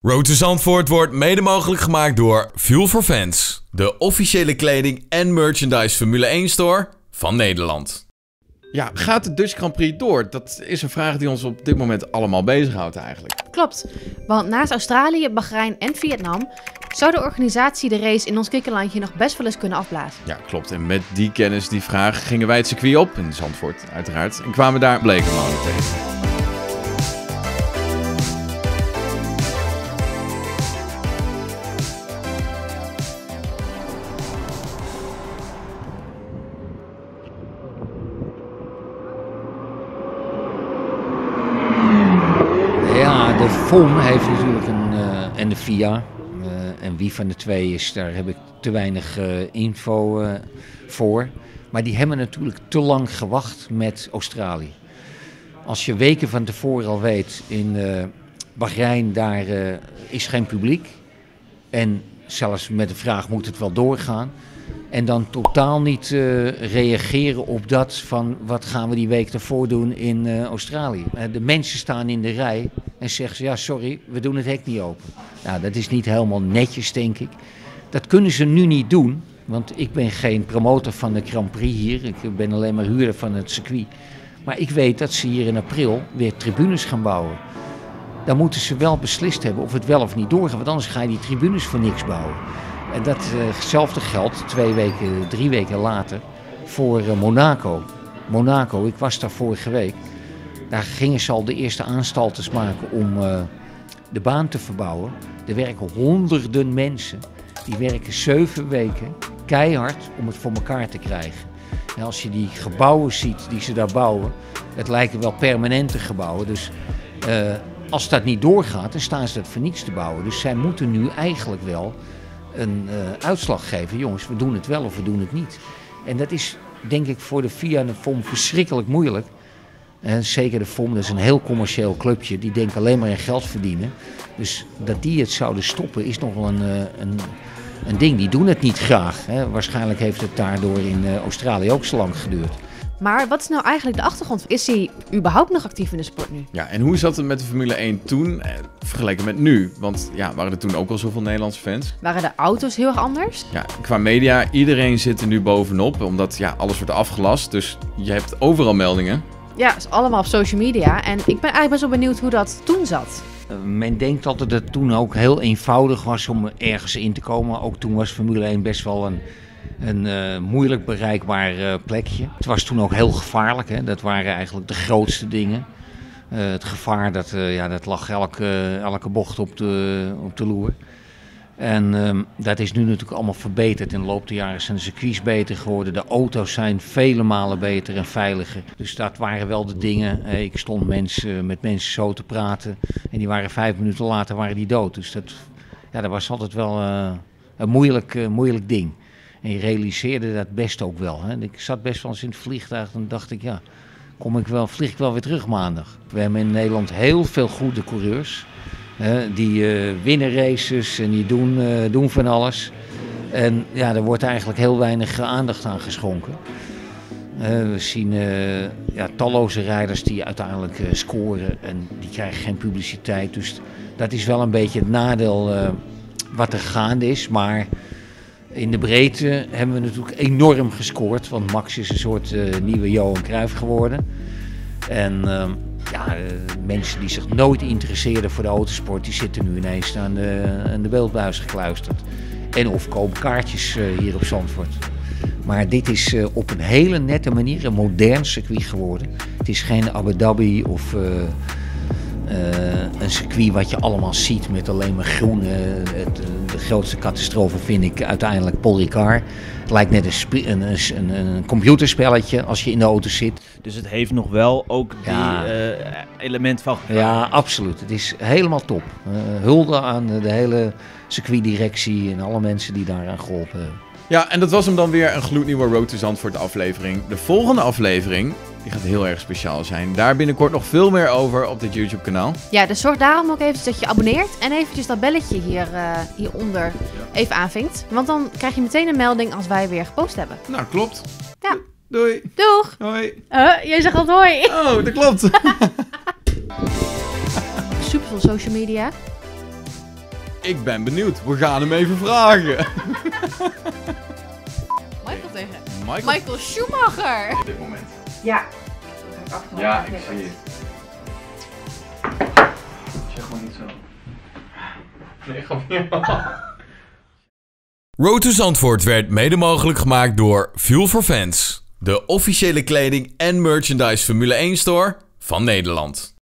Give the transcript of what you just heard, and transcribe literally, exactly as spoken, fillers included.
Road to Zandvoort wordt mede mogelijk gemaakt door Fuel for Fans, de officiële kleding en merchandise Formule één store van Nederland. Ja, gaat de Dutch Grand Prix door? Dat is een vraag die ons op dit moment allemaal bezighoudt eigenlijk. Klopt, want naast Australië, Bahrein en Vietnam zou de organisatie de race in ons kikkerlandje nog best wel eens kunnen afblazen. Ja, klopt. En met die kennis, die vraag, gingen wij het circuit op in Zandvoort uiteraard en kwamen daar Bleekemolen tegen. De F O M heeft natuurlijk een, uh, en de F I A, uh, en wie van de twee is, daar heb ik te weinig uh, info uh, voor. Maar die hebben natuurlijk te lang gewacht met Australië. Als je weken van tevoren al weet, in uh, Bahrein daar uh, is geen publiek. En zelfs met de vraag moet het wel doorgaan. En dan totaal niet uh, reageren op dat van wat gaan we die week ervoor doen in uh, Australië. Uh, de mensen staan in de rij en zeggen ze ja sorry, we doen het hek niet open. Nou dat is niet helemaal netjes denk ik. Dat kunnen ze nu niet doen, want ik ben geen promotor van de Grand Prix hier. Ik ben alleen maar huurder van het circuit. Maar ik weet dat ze hier in april weer tribunes gaan bouwen. Dan moeten ze wel beslist hebben of het wel of niet doorgaat, want anders ga je die tribunes voor niks bouwen. En datzelfde uh, geldt twee weken, drie weken later voor uh, Monaco. Monaco, ik was daar vorige week. Daar gingen ze al de eerste aanstalten maken om uh, de baan te verbouwen. Er werken honderden mensen. Die werken zeven weken keihard om het voor elkaar te krijgen. En als je die gebouwen ziet die ze daar bouwen, het lijken wel permanente gebouwen. Dus uh, als dat niet doorgaat, dan staan ze dat voor niets te bouwen. Dus zij moeten nu eigenlijk wel een uh, uitslag geven. Jongens, we doen het wel of we doen het niet. En dat is denk ik voor de F I A en de F O M verschrikkelijk moeilijk. En zeker de F O M, dat is een heel commercieel clubje. Die denkt alleen maar aan geld verdienen. Dus dat die het zouden stoppen is nog wel een, uh, een, een ding. Die doen het niet graag. Hè. Waarschijnlijk heeft het daardoor in uh, Australië ook zo lang geduurd. Maar wat is nou eigenlijk de achtergrond? Is hij überhaupt nog actief in de sport nu? Ja, en hoe zat het met de Formule één toen eh, vergeleken met nu? Want ja, waren er toen ook al zoveel Nederlandse fans? Waren de auto's heel erg anders? Ja, qua media, iedereen zit er nu bovenop, omdat ja, alles wordt afgelast. Dus je hebt overal meldingen. Ja, het is allemaal op social media. En ik ben eigenlijk best wel benieuwd hoe dat toen zat. Uh, men denkt altijd dat het toen ook heel eenvoudig was om ergens in te komen. Ook toen was Formule één best wel een... Een uh, moeilijk bereikbaar uh, plekje. Het was toen ook heel gevaarlijk. Hè? Dat waren eigenlijk de grootste dingen. Uh, het gevaar dat, uh, ja, dat lag elke, elke bocht op de, op de loer. En um, dat is nu natuurlijk allemaal verbeterd. In de loop der jaren zijn de circuits beter geworden. De auto's zijn vele malen beter en veiliger. Dus dat waren wel de dingen. Uh, ik stond mensen, met mensen zo te praten. En die waren vijf minuten later waren die dood. Dus dat, ja, dat was altijd wel uh, een moeilijk, uh, moeilijk ding. En je realiseerde dat best ook wel. Hè. Ik zat best wel eens in het vliegtuig en dacht ik, ja, kom ik wel, vlieg ik wel weer terug maandag. We hebben in Nederland heel veel goede coureurs. Hè, die uh, winnen races en die doen, uh, doen van alles. En ja, er wordt eigenlijk heel weinig aandacht aan geschonken. Uh, we zien uh, ja, talloze rijders die uiteindelijk uh, scoren en die krijgen geen publiciteit. Dus dat is wel een beetje het nadeel uh, wat er gaande is, maar... In de breedte hebben we natuurlijk enorm gescoord, want Max is een soort uh, nieuwe Johan Cruijff geworden. En uh, ja, uh, mensen die zich nooit interesseerden voor de autosport, die zitten nu ineens aan de, aan de beeldbuis gekluisterd. En of kopen kaartjes uh, hier op Zandvoort. Maar dit is uh, op een hele nette manier een modern circuit geworden. Het is geen Abu Dhabi of... Uh, Uh, een circuit wat je allemaal ziet met alleen maar groen. Uh, het, de grootste catastrofe vind ik uiteindelijk Paul Ricard. Het lijkt net een, sp- een, een, een computerspelletje als je in de auto zit. Dus het heeft nog wel ook die ja. uh, element van gevaar. Ja, absoluut. Het is helemaal top. Uh, hulde aan de hele circuitdirectie en alle mensen die daaraan geholpen hebben. Ja, en dat was hem dan weer, een gloednieuwe Road to Zandvoort aflevering. De volgende aflevering, die gaat heel erg speciaal zijn. Daar binnenkort nog veel meer over op dit YouTube kanaal. Ja, dus zorg daarom ook even dat je abonneert en eventjes dat belletje hier, uh, hieronder ja. even aanvinkt. Want dan krijg je meteen een melding als wij weer gepost hebben. Nou, klopt. Ja. Do- doei. Doeg. Hoi. Uh, jij zegt altijd hoi. Oh, dat klopt. Super veel social media. Ik ben benieuwd. We gaan hem even vragen. Michael tegen Michael? Michael Schumacher. Op dit moment. Ja. Ja, ik zie het. Zeg gewoon niet zo. Nee, gewoon niet. Road to Zandvoort werd mede mogelijk gemaakt door Fuel for Fans. De officiële kleding en merchandise Formule één store van Nederland.